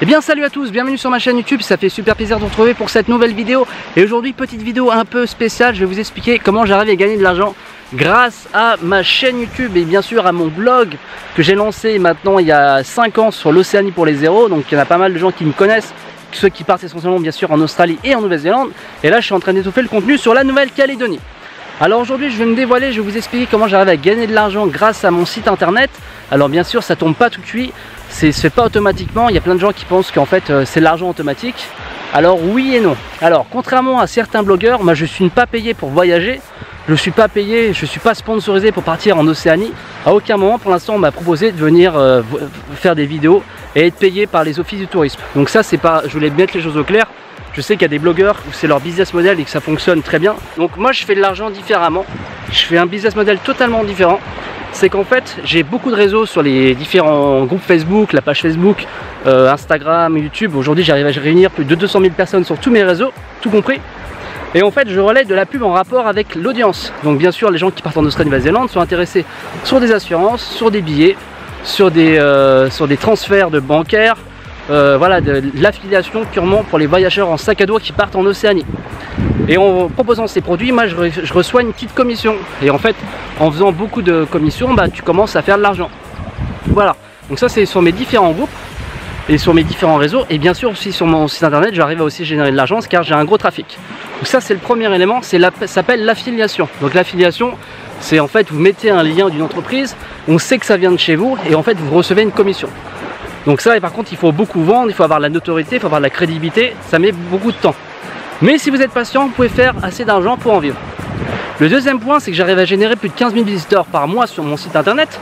bien salut à tous, bienvenue sur ma chaîne YouTube, ça fait super plaisir de vous retrouver pour cette nouvelle vidéo. Et aujourd'hui petite vidéo un peu spéciale, je vais vous expliquer comment j'arrive à gagner de l'argent grâce à ma chaîne YouTube et bien sûr à mon blog que j'ai lancé maintenant il y a 5 ans sur l'Océanie pour les zéros. Donc il y en a pas mal de gens qui me connaissent, ceux qui partent essentiellement bien sûr en Australie et en Nouvelle-Zélande. Et là je suis en train d'étouffer le contenu sur la Nouvelle-Calédonie. Alors aujourd'hui je vais me dévoiler, je vais vous expliquer comment j'arrive à gagner de l'argent grâce à mon site internet. Alors bien sûr ça tombe pas tout cuit, c'est fait pas automatiquement, il y a plein de gens qui pensent qu'en fait c'est de l'argent automatique. Alors oui et non. Alors contrairement à certains blogueurs, moi je suis pas payé pour voyager, je suis pas payé, je suis pas sponsorisé pour partir en Océanie. À aucun moment pour l'instant on m'a proposé de venir faire des vidéos et être payé par les offices du tourisme. Donc ça c'est pas, je voulais mettre les choses au clair. Je sais qu'il y a des blogueurs où c'est leur business model et que ça fonctionne très bien. Donc moi je fais de l'argent différemment. Je fais un business model totalement différent. C'est qu'en fait j'ai beaucoup de réseaux sur les différents groupes Facebook, la page Facebook, Instagram, YouTube. Aujourd'hui j'arrive à réunir plus de 200 000 personnes sur tous mes réseaux, tout compris. Et en fait je relaie de la pub en rapport avec l'audience. Donc bien sûr les gens qui partent en Australie, Nouvelle-Zélande sont intéressés sur des assurances, sur des billets, sur des transferts de bancaires. Voilà, de l'affiliation purement pour les voyageurs en sac à dos qui partent en Océanie. Et en proposant ces produits, moi je reçois une petite commission. Et en fait, en faisant beaucoup de commissions, bah, tu commences à faire de l'argent. Voilà, donc ça c'est sur mes différents groupes et sur mes différents réseaux. Et bien sûr aussi sur mon site internet, j'arrive à aussi générer de l'argent car j'ai un gros trafic. Donc ça c'est le premier élément, ça s'appelle l'affiliation. Donc l'affiliation, c'est en fait vous mettez un lien d'une entreprise, on sait que ça vient de chez vous et en fait vous recevez une commission. Donc ça, et par contre il faut beaucoup vendre, il faut avoir la notoriété, il faut avoir la crédibilité, ça met beaucoup de temps. Mais si vous êtes patient, vous pouvez faire assez d'argent pour en vivre. Le deuxième point, c'est que j'arrive à générer plus de 15 000 visiteurs par mois sur mon site internet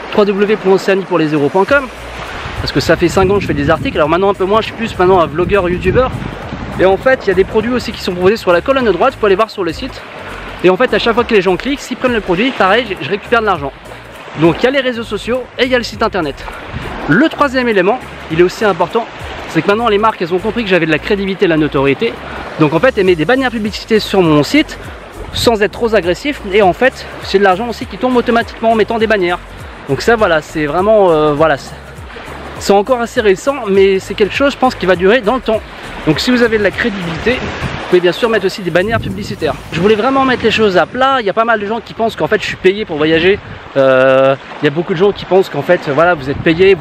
www.oceanipourleszéros.com. Parce que ça fait 5 ans que je fais des articles, alors maintenant un peu moins, je suis plus maintenant un vlogueur, youtubeur. Et en fait il y a des produits aussi qui sont proposés sur la colonne de droite, vous pouvez aller voir sur le site. Et en fait à chaque fois que les gens cliquent, s'ils prennent le produit, pareil, je récupère de l'argent. Donc il y a les réseaux sociaux et il y a le site internet. Le troisième élément, il est aussi important, c'est que maintenant les marques elles ont compris que j'avais de la crédibilité et de la notoriété. Donc en fait elles mettent des bannières publicité sur mon site sans être trop agressif. Et en fait c'est de l'argent aussi qui tombe automatiquement en mettant des bannières. Donc ça voilà, c'est vraiment voilà, c'est encore assez récent, mais c'est quelque chose je pense qui va durer dans le temps. Donc si vous avez de la crédibilité, vous pouvez bien sûr mettre aussi des bannières publicitaires. Je voulais vraiment mettre les choses à plat. Il y a pas mal de gens qui pensent qu'en fait je suis payé pour voyager. Il y a beaucoup de gens qui pensent qu'en fait voilà, vous êtes payé,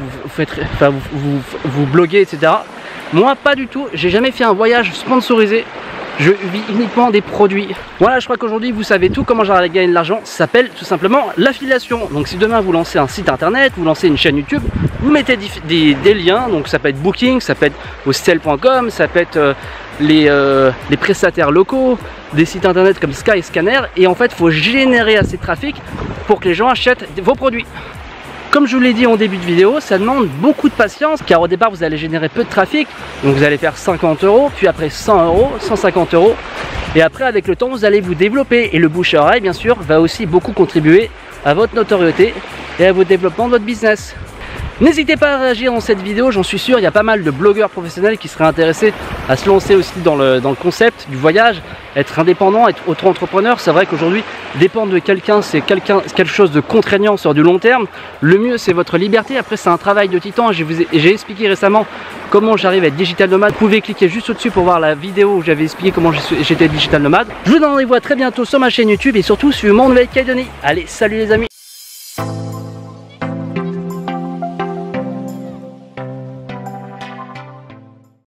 vous bloguez, etc. Moi pas du tout, j'ai jamais fait un voyage sponsorisé. Je vis uniquement des produits. Voilà, je crois qu'aujourd'hui vous savez tout comment j'arrive à gagner de l'argent. Ça s'appelle tout simplement l'affiliation. Donc si demain vous lancez un site internet, vous lancez une chaîne YouTube, vous mettez des liens. Donc ça peut être Booking, ça peut être hostel.com, ça peut être les prestataires locaux, des sites internet comme Skyscanner. Et en fait il faut générer assez de trafic pour que les gens achètent vos produits. Comme je vous l'ai dit en début de vidéo, ça demande beaucoup de patience car au départ vous allez générer peu de trafic, donc vous allez faire 50 €, puis après 100 €, 150 € et après avec le temps vous allez vous développer et le bouche à oreille bien sûr va aussi beaucoup contribuer à votre notoriété et à votre développement de votre business. N'hésitez pas à réagir dans cette vidéo, j'en suis sûr, il y a pas mal de blogueurs professionnels qui seraient intéressés à se lancer aussi dans le concept du voyage, être indépendant, être auto-entrepreneur. C'est vrai qu'aujourd'hui, dépendre de quelqu'un, c'est quelque chose de contraignant sur du long terme. Le mieux, c'est votre liberté. Après, c'est un travail de titan. J'ai expliqué récemment comment j'arrive à être digital nomade. Vous pouvez cliquer juste au-dessus pour voir la vidéo où j'avais expliqué comment j'étais digital nomade. Je vous donne rendez-vous à très bientôt sur ma chaîne YouTube et surtout sur mon Nouvelle-Calédonie. Allez, salut les amis!